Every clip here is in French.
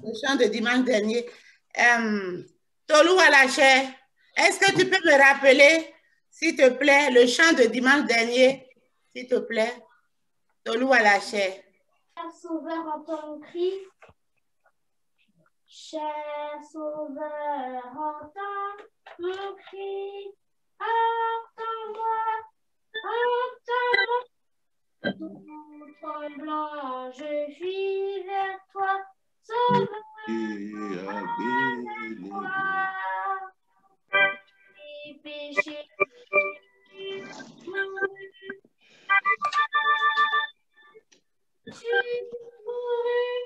Le chant de dimanche dernier. Tolou Alaché, est-ce que tu peux me rappeler, s'il te plaît, le chant de dimanche dernier, s'il te plaît? Tolou Alaché. Sauveur, entends mon cri. Cher Sauveur, entends mon cri. Entends-moi, entends-moi. Tout tremblant, je fuis vers toi. Sauveur, moi. Les péchés. Tu mourus,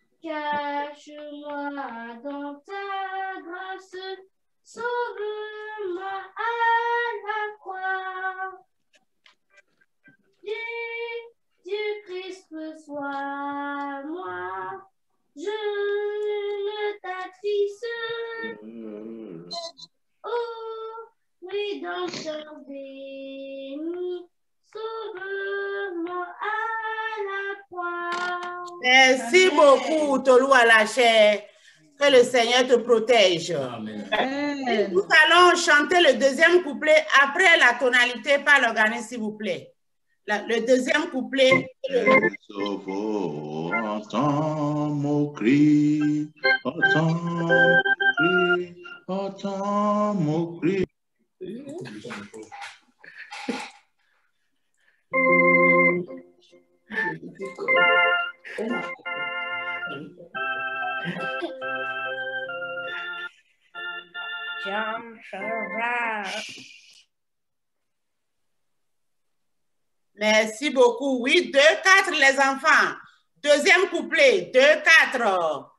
cache-moi dans ta grâce, sauve-moi à la croix. Jésus-Christ, reçois-moi, je ne t'attriste. Oh, Rédempteur béni, sauve-moi à la croix. Merci beaucoup, Tolou Alaché. Que le Seigneur te protège. Amen. Nous allons chanter le deuxième couplet après la tonalité par l'organisme, s'il vous plaît. Le deuxième couplet. Entends mon cri, entends mon cri, entends mon cri. Merci beaucoup. Oui, 2, 4 les enfants. Deuxième couplet, 2, 4.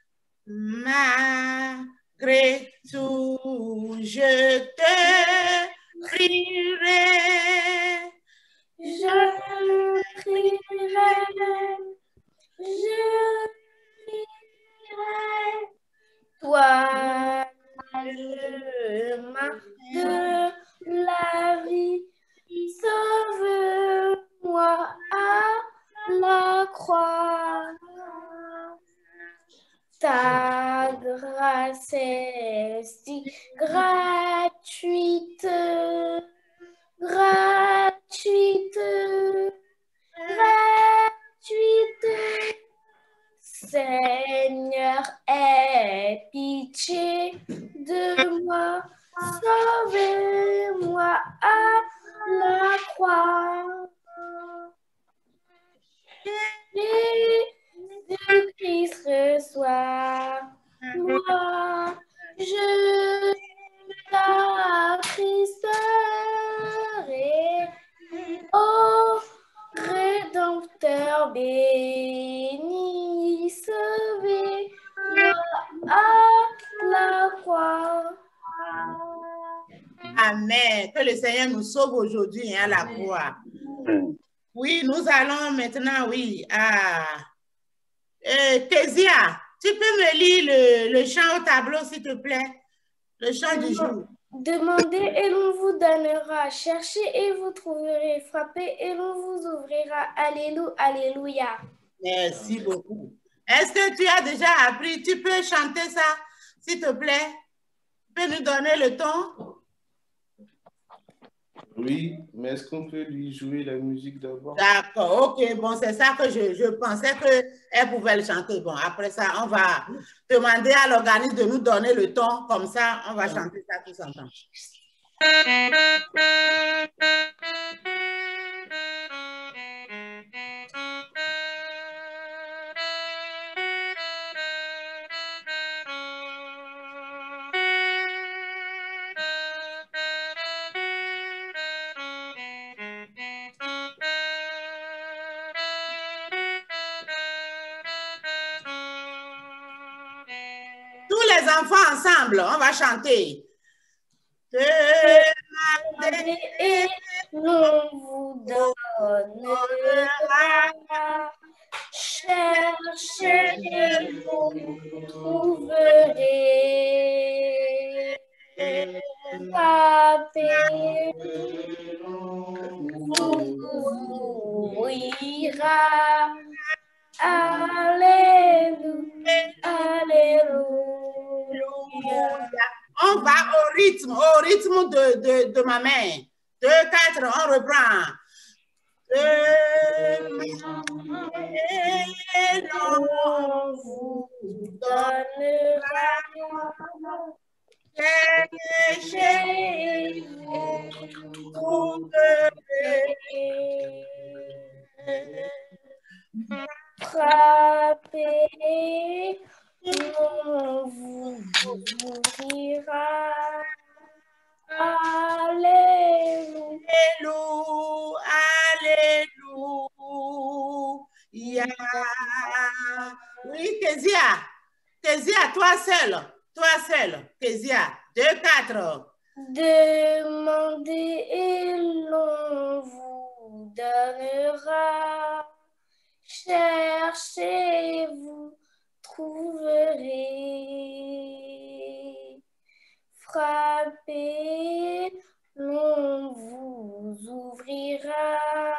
Malgré tout, je te prierai. Je prierai, toi, le main de la vie, sauve-moi à la croix. Ta grâce est si gratuite, gratuite, gratuite. Seigneur, aie pitié de moi, sauvez-moi à la croix. Jésus-Christ, reçois-moi, je t'attristerai. Oh, Rédempteur béni, sauvez-moi à la croix. Amen. Que le Seigneur nous sauve aujourd'hui à la croix. Oui, nous allons maintenant, oui, à Kézia. Tu peux me lire le chant au tableau, s'il te plaît? Le chant du jour. Demandez et l'on vous donnera. Cherchez et vous trouverez. Frappez et l'on vous ouvrira. Alléluia, alléluia. Merci beaucoup. Est-ce que tu as déjà appris? Tu peux chanter ça, s'il te plaît? Tu peux nous donner le ton? Oui, mais est-ce qu'on peut lui jouer la musique d'abord? D'accord, ok. Bon, c'est ça que je pensais qu'elle pouvait le chanter. Bon, après ça, on va demander à l'organisme de nous donner le ton. Comme ça, on va chanter ça tous ensemble. Tous les enfants ensemble, on va chanter. Demandez et l'on vous donnera. Cherchez et vous trouverez. Frappez, vous ouvrira. Alléluia, On va au rythme de ma main. 2, 4, on reprend. Et l'on vous donnera. Cherchez, vous trouverez. Frappez, on vous ouvrira. Alléluia. Alléluia. Oui, Kezia, toi seul. Kezia, 2, 4. Demandez et l'on vous donnera. Cherchez, vous trouverez. Frappez, l'on vous ouvrira.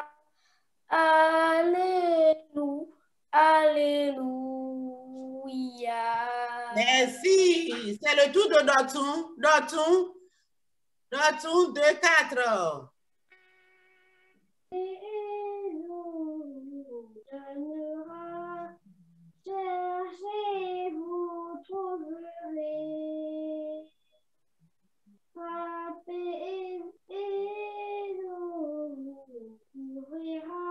Alléluia. Merci. C'est le tour de Doton, 2, 4. Et l'on vous donnera. Cherchez, vous trouverez. Frappez et l'on vous ouvrira.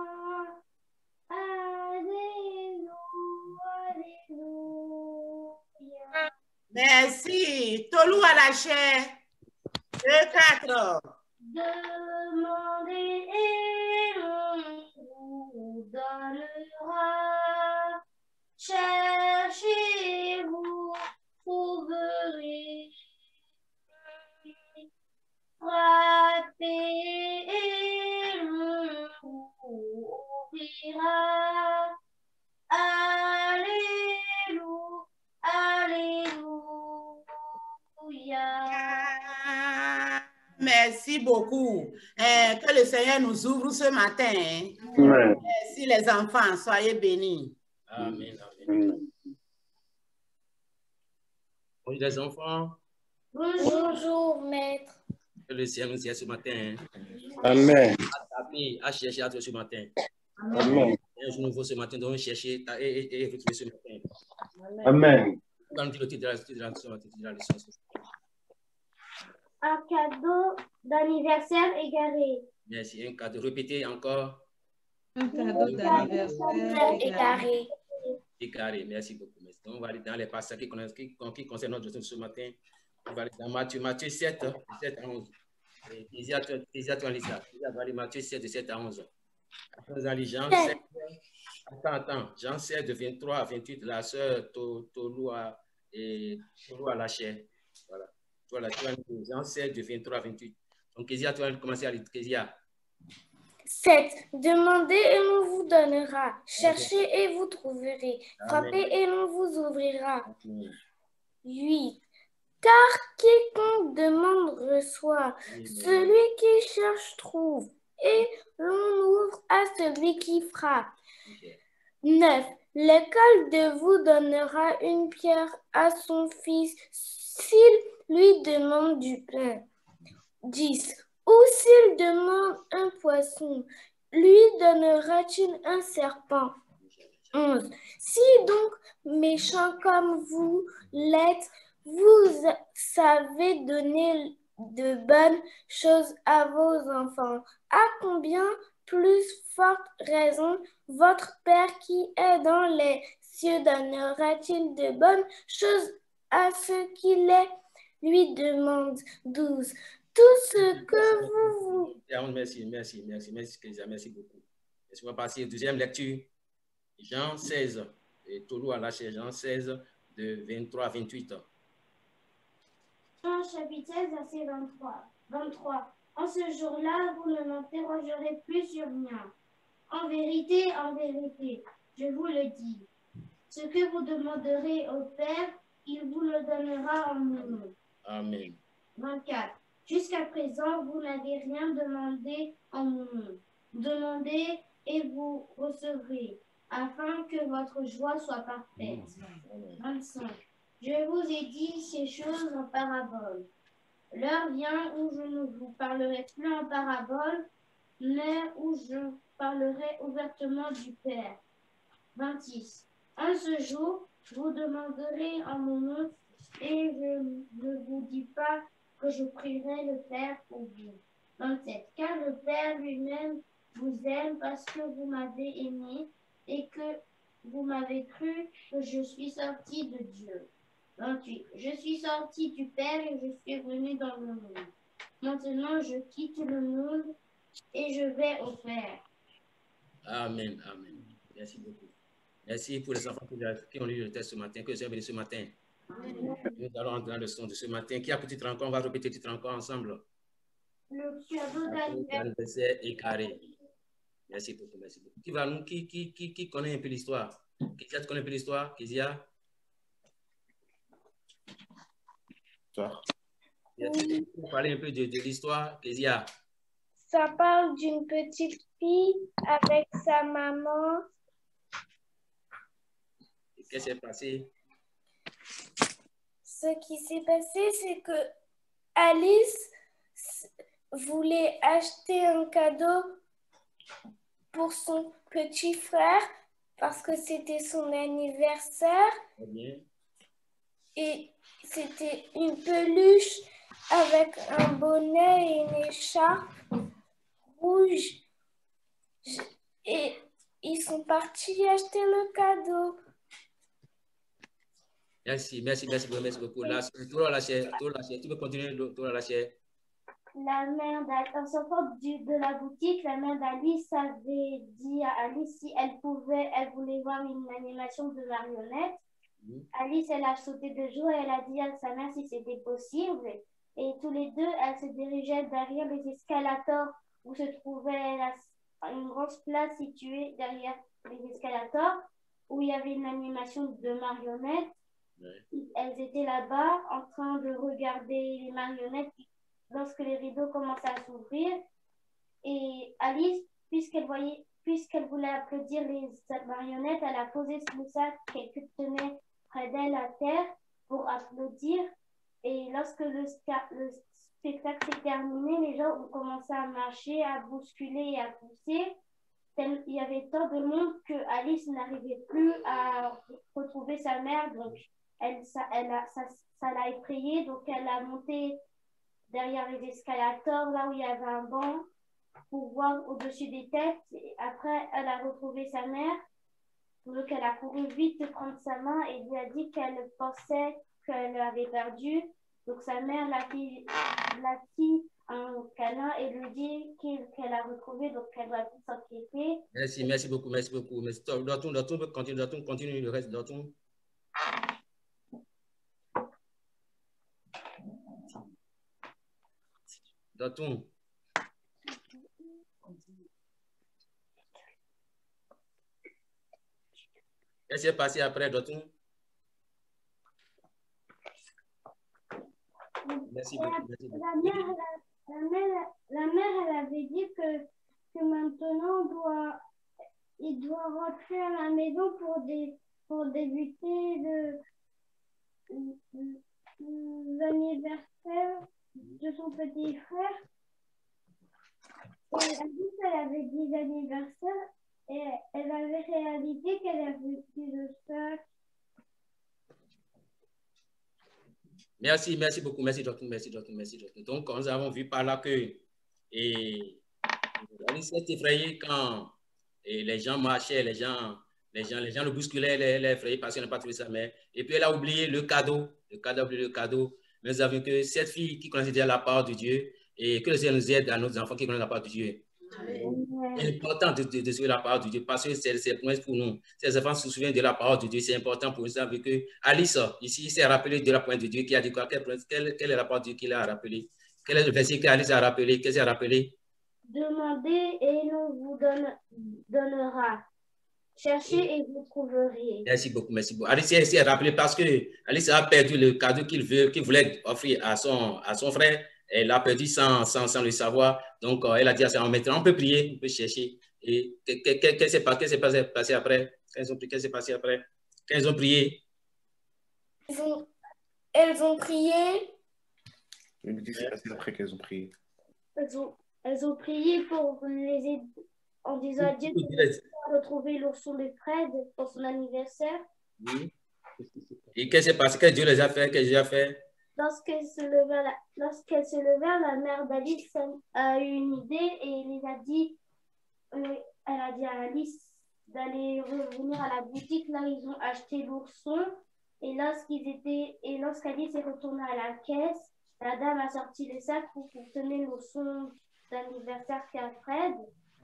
Alléluia. Merci. Tolou à la chair. 2, 4. Demandez et l'on vous donnera. Cherchez, vous trouverez. Frappez et l'on vous ouvrira. Alléluia. Merci beaucoup. Que le Seigneur nous ouvre ce matin. Amen. Merci les enfants, soyez bénis. Amen. Amen. Bonjour les enfants. Bonjour, maître. Que le Seigneur nous aide ce matin. Amen. À chercher à trouver ce matin. Amen. Un jour nouveau ce matin, donc chercher et retrouver ce matin. Amen. On va nous dire le titre de la leçon. Un cadeau d'anniversaire égaré. Merci. Un cadeau. Répétez encore. Un cadeau d'anniversaire égaré. Égaré. Merci beaucoup. Donc, on va aller dans les passages qui concernent notre leçon ce matin. On va aller dans Matthieu 7, 7 à 11. Kezia, tu en lis ça. On va aller Matthieu 7, de 7 à 11. Après, nous allons Jean 7. Attends. Jean 7, de 23 à 28. La sœur Tolou à la chair. Voilà. Voilà, tu as Jean 7, de 23 à 28. Donc, Kezia, tu vas commencer à lire. Kezia. 7. Demandez et l'on vous donnera. Cherchez et vous trouverez. Frappez et l'on vous ouvrira. 8. Car quiconque demande reçoit. Celui qui cherche trouve. Et l'on ouvre à celui qui frappe. 9. L'école de vous donnera une pierre à son fils s'il lui demande du pain. 10. Ou s'il demande un poisson, lui donnera-t-il un serpent? 11. Si donc, méchant comme vous l'êtes, vous savez donner de bonnes choses à vos enfants, à combien plus forte raison votre Père qui est dans les cieux donnera-t-il de bonnes choses à ceux qui les lui demandent? 12. Tout ce que vous... Merci, Kezia, merci beaucoup. On va passer à la deuxième lecture. Jean 16, et Tolou à la chair, Jean 16, de 23 à 28. Jean chapitre 16, verset 23. En ce jour-là, vous ne m'interrogerez plus sur rien. En vérité, je vous le dis. Ce que vous demanderez au Père, il vous le donnera en mon nom. Amen. 24. Jusqu'à présent, vous n'avez rien demandé en mon nom. Demandez et vous recevrez, afin que votre joie soit parfaite. 25. Je vous ai dit ces choses en parabole, L'heure vient où je ne vous parlerai plus en parabole, mais où je parlerai ouvertement du Père. 26. En ce jour, vous demanderez en mon nom, et je ne vous dis pas que je prierai le Père pour vous. 27. Car le Père lui-même vous aime parce que vous m'avez aimé et que vous m'avez cru que je suis sorti de Dieu. 28. Je suis sorti du Père et je suis venu dans le monde. Maintenant, je quitte le monde et je vais au Père. Amen, amen. Merci beaucoup. Merci pour les enfants qui ont lu le texte ce matin, que j'ai béni ce matin. Nous allons entrer dans le son de ce matin. Qui a petite rencontre? On va répéter petite rencontre ensemble. Le cadeau d'anniversaire est carré. Merci beaucoup, merci beaucoup. Qui connaît un peu l'histoire? Kézia, tu connais un peu l'histoire? Kézia? Tu peux parler un peu de l'histoire, Kézia? Ça parle d'une petite fille avec sa maman. Qu'est-ce qui s'est passé? Ce qui s'est passé, c'est que Alice voulait acheter un cadeau pour son petit frère parce que c'était son anniversaire. Et c'était une peluche avec un bonnet et une écharpe rouge. Et ils sont partis acheter le cadeau. Merci beaucoup. Là, tu peux continuer, La mère en sortant de la boutique, la mère d'Alice avait dit à Alice si elle voulait voir une animation de marionnettes. Alice, elle a sauté de joie et elle a dit à sa mère si c'était possible. Et tous les deux, elles se dirigeaient derrière les escalators où se trouvait une grosse place située derrière les escalators où il y avait une animation de marionnettes. Elles étaient là-bas en train de regarder les marionnettes lorsque les rideaux commençaient à s'ouvrir. Et Alice, puisqu'elle voulait applaudir les marionnettes, elle a posé le sac qu'elle tenait près d'elle à terre pour applaudir. Et lorsque le spectacle s'est terminé, les gens ont commencé à marcher, à bousculer et à pousser. Il y avait tant de monde que Alice n'arrivait plus à retrouver sa mère. Donc, ça l'a effrayée. Donc, elle a monté derrière les escalators, là où il y avait un banc, pour voir au-dessus des têtes. Et après, elle a retrouvé sa mère. Donc, elle a couru vite prendre sa main et lui a dit qu'elle pensait qu'elle l'avait perdue. Donc, sa mère l'a pris un câlin et lui dit qu'elle a retrouvé, donc elle doit plus s'inquiéter. Merci beaucoup. Mais Dortoun, continue le reste, Dortoun. Dortoun. Qu'est-ce qui s'est passé après, Dortoun? Merci beaucoup. La mère, elle avait dit que maintenant, il doit rentrer à la maison pour débuter l'anniversaire de son petit frère. Et Alice, elle avait dit l'anniversaire et elle avait réalisé qu'elle avait plus de sac. Merci beaucoup. Merci, Dortoun. Donc, nous avons vu par là que Alice s'est effrayée quand les gens marchaient, les gens le bousculaient, les effrayaient parce qu'elle n'a pas trouvé sa mère. Et puis, elle a oublié le cadeau. Mais nous avons vu que cette fille qui connaissait déjà la parole de Dieu et que le Seigneur nous aide à nos enfants qui connaissent la parole de Dieu. C'est important de suivre la parole de Dieu parce que c'est pour nous. Ces enfants se souviennent de la parole de Dieu. C'est important pour nous. Vous savez que Alice, ici, s'est rappelé de la parole de Dieu qui a dit quoi? Quelle est la parole de Dieu qu'il a rappelé? Quel est le verset qu'Alice a rappelé? Qu'est-ce qu'il a rappelé? Demandez et l'on vous donnera. Cherchez et vous trouverez. Merci beaucoup. Alice s'est rappelé parce que Alice a perdu le cadeau qu'il voulait offrir à son frère. Elle l'a perdu sans le savoir. Donc, elle a dit à ça, maintenant, on peut prier, on peut chercher. Et qu'est-ce qui s'est passé après? Qu'est-ce qui s'est passé après? Quand ils ont prié? Elles ont prié Mais qu'est-ce qui s'est passé après qu'elles ont prié? Elles ont prié pour les aider en disant à Dieu de retrouver l'ourson de Fred pour son anniversaire. Oui. Et qu'est-ce qui s'est passé? Qu'est-ce que Dieu les a fait? Qu'est-ce que Dieu a fait? Lorsqu'elle se levait, la mère d'Alice a eu une idée et elle a dit à Alice d'aller revenir à la boutique. Là, ils ont acheté l'ourson. Et lorsqu'Alice est retournée à la caisse, la dame a sorti les sacs pour contenir l'ourson d'anniversaire qu'a Fred.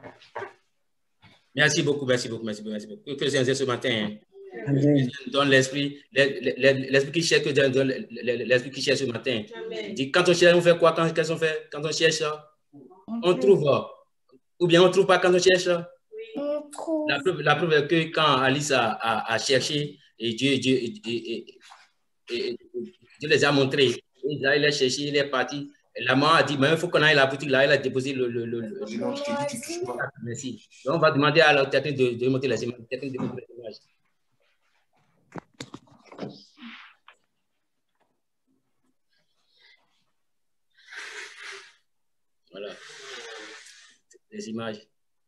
Merci beaucoup, merci beaucoup, merci beaucoup, merci beaucoup. Que Dieu nous aide ce matin. Donne l'esprit qui cherche, l'esprit qui cherche ce matin. Dit, quand on cherche, on fait quoi? Qu'est-ce qu'on fait? Quand on cherche, on trouve. Ou bien on ne trouve pas quand on cherche. On trouve. La preuve est que quand Alice a cherché, et Dieu les a montrés. Il a cherché, il est parti. La maman a dit, mais il faut qu'on aille à la boutique là, elle a déposé le. Merci. Donc, on va demander à la technique de monter les images. Voilà. Les images.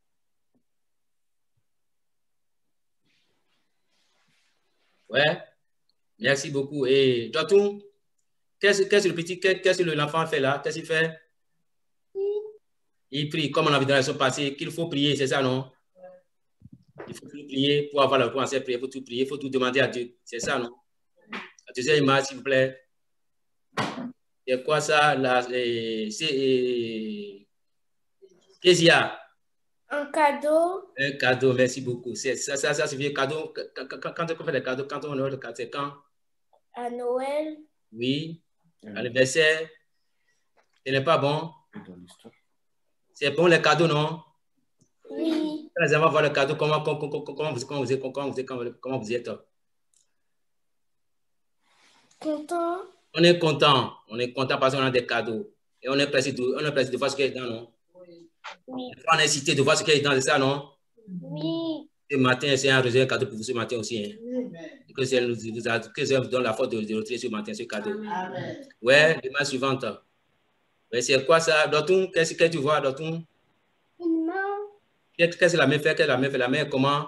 Ouais. Merci beaucoup. Et Dotou, qu'est-ce que le petit, qu'est-ce que l'enfant fait là? Qu'est-ce qu'il fait? Il prie, comme on a vu dans la leçon passée, qu'il faut prier, c'est ça, non? Il faut prier pour avoir le commencer à prier, il faut tout prier, il faut tout demander à Dieu. C'est ça, non? La deuxième image, s'il vous plaît. C'est quoi ça? C'est qu'est-ce qu'il y a? Un cadeau. Un cadeau, merci beaucoup. Ça c'est vieux cadeau. Quand on fait des cadeaux, quand on a le cadeau, c'est quand? À Noël. Oui. Anniversaire. Ce n'est pas bon. C'est bon les cadeaux, non? Oui. Quand on va voir le cadeau, comment vous êtes? Content. On est content. On est content parce qu'on a des cadeaux. Et on est pressé de voir ce qu'il y a dedans, non? Oui. On est excité de voir ce qu'il y a dedans, c'est ça, non? Oui. Ce matin, c'est un cadeau pour vous ce matin aussi. Hein? Que ça vous donne la force de retirer ce matin, ce cadeau. Amen. Ouais, l'image suivante. Ouais, c'est quoi ça? Dotou, qu'est-ce que tu vois, Dotou? Une main. Qu'est-ce que la main fait? Qu'est-ce que la main fait? La main comment?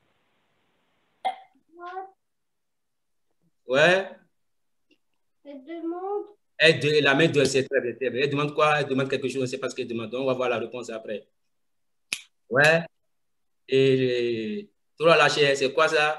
Ouais. Elle demande. La main de c'est très bien. Elle demande quoi? Elle demande quelque chose, on ne sait pas ce qu'elle demande. Donc, on va voir la réponse après. Ouais. Et toi, la chair, c'est quoi ça?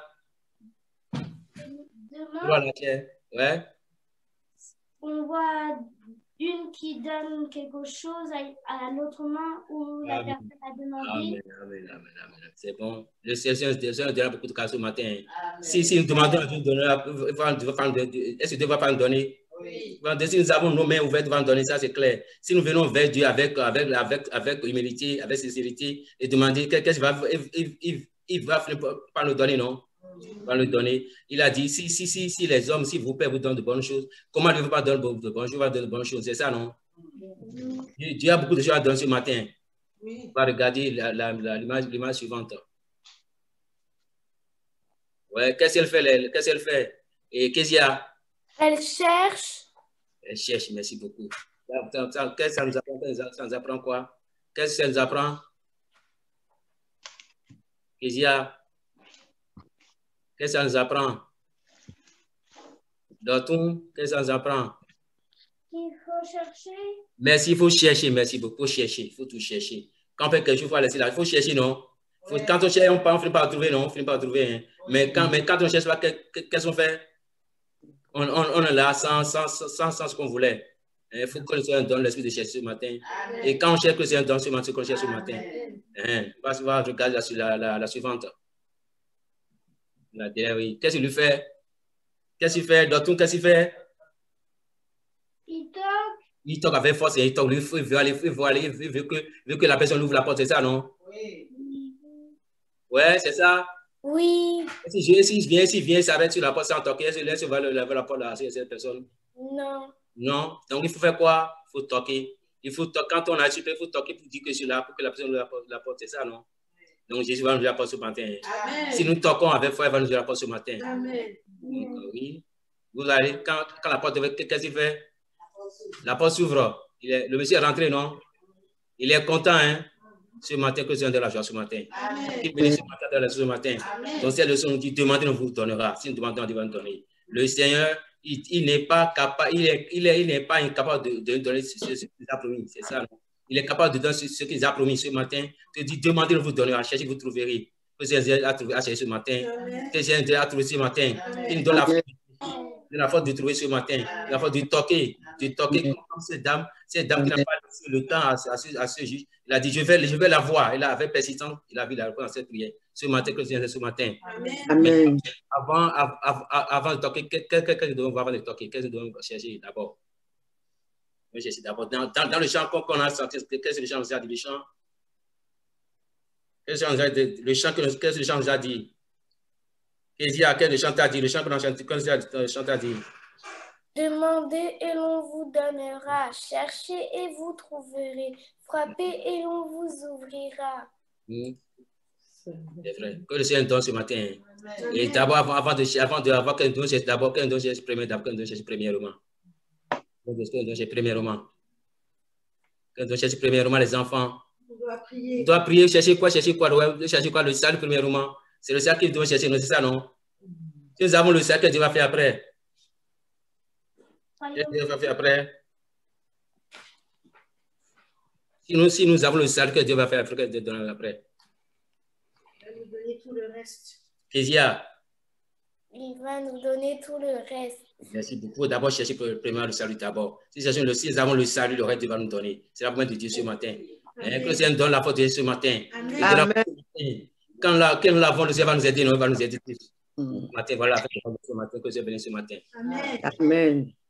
Toi, la chair. Ouais. On voit une qui donne quelque chose à l'autre main où la personne a demandé. Amen. C'est bon. Le Seigneur donnera beaucoup de cas ce matin. Si nous demandons à Dieu de donner, est-ce que Dieu ne va pas nous donner? Oui. Si nous avons nos mains ouvertes, il va nous donner, ça c'est clair. Si nous venons vers Dieu avec humilité, avec sincérité et demander qu'est-ce qu'il va pas nous donner, non? Il va nous donner. Il a dit, si les hommes, si vos pères vous donnent de bonnes choses, comment ne va pas donner de bonnes choses? Il va donner de bonnes choses, c'est ça, non? Dieu a beaucoup de choses à donner ce matin. Oui. On va regarder l'image suivante. Ouais, qu'est-ce qu'elle fait? Qu'est-ce qu'elle fait? Et qu'est-ce qu'il y a? Elle cherche. Elle cherche, merci beaucoup. Qu'est-ce que ça nous apprend? Ça nous apprend quoi? Qu'est-ce que ça nous apprend? Qu'est-ce qu'il y a? Qu'est-ce que ça nous apprend? Dotou, qu'est-ce que ça nous apprend? Il faut chercher. Merci, il faut chercher, merci beaucoup. Il faut chercher, il faut tout chercher. Quand on fait quelque chose, il faut laisser là. Il faut chercher, non? Quand on cherche, on ne finit pas à trouver, non? On finit pas à trouver. Hein? Mais quand on ne cherche pas, qu'est-ce qu'on fait? On est là sans ce qu'on voulait. Il faut que le Seigneur donne l'esprit de chercher ce matin. Amen. Et quand on cherche que le Seigneur donne ce matin, qu'on cherche ce matin. On va regarder la suivante. La dernière, oui. Qu'est-ce qu'il lui fait? Qu'est-ce qu'il fait? Dotou, qu'est-ce qu'il fait? Il toque. Il toque avec force et il toque. Il veut aller, il veut que la personne ouvre la porte, c'est ça, non? Oui. Ouais, c'est ça? Oui. S'il vient, il s'arrête sur la porte sans toquer, il laisse ouvrir la porte là, c'est cette personne? Non. Non. Donc, il faut faire quoi? Il faut toquer. Quand on a super, il faut toquer pour dire que c'est là, pour que la personne ouvre la porte, c'est ça, non? Donc, Jésus va nous ouvrir la porte ce matin. Amen. Si nous toquons avec foi, il va nous ouvrir la porte ce matin. Amen. Donc, oui. Vous allez, quand la porte est ouverte, qu'est-ce qu'il fait? La porte s'ouvre. Le monsieur est rentré, non? Il est content, hein? Ce matin, que c'est de la joie ce matin. Il bénit ce matin de la joie ce matin. Donc, c'est le son qui demande, on vous donnera. Si nous demandons, on va nous donner. Le Seigneur, il n'est pas capable, il n'est pas incapable de donner ce qu'il a promis. C'est ça, non? Il est capable de donner ce qu'il a promis ce matin. Il dit, demandez, on vous donnera. Cherchez, vous trouverez. Que c'est Dieu a trouvé à chercher ce matin. Que c'est Dieu a trouvé ce matin. Il nous donne la force de trouver ce matin. La force de toquer. Comme cette dame qui n'a pas laissé le temps à ce juge. Il a dit, je vais la voir. Il avait persistance. Il a vu la réponse à cette prière. Ce matin, que c'est ce matin. Amen. Avant de toquer, qu'est-ce que nous devons voir avant de toquer? Qu'est-ce que nous devons chercher d'abord? Dans le chant qu'on a sorti, qu'est-ce que le chant nous a dit? Qu'est-ce que le chant nous a dit? Qu'est-ce que le chant t'a dit? Le chant qu'on a chanté, qu'est-ce que le chant t'a dit? Demandez et l'on vous donnera. Cherchez et vous trouverez. Frappez et l'on vous ouvrira. C'est vrai. Que le Seigneur donne ce matin. Et d'abord, avant que nous donne, d'abord, que nous donne premièrement. Que nous cherchons premièrement les enfants. On doit prier, chercher quoi? Chercher quoi? Le salut premièrement. C'est le salut que nous devons chercher, c'est ça, non? Si nous avons le salut, que Dieu va faire après. Dieu va faire après. Si nous avons le salut, que Dieu va faire après, que Dieu donne après. Il va nous donner tout le reste. Qu'est-ce qu'il y a? Il va nous donner tout le reste. Merci beaucoup. D'abord, chercher premièrement le salut d'abord. Si nous avons le salut, le reste, Dieu va nous donner. C'est la promesse de Dieu ce matin. Que le Seigneur donne la faute de Dieu ce matin. Quand nous l'avons, le Seigneur va nous aider, il va nous aider tous. Ce matin, voilà, ce matin, que Dieu bénisse ce matin. Amen.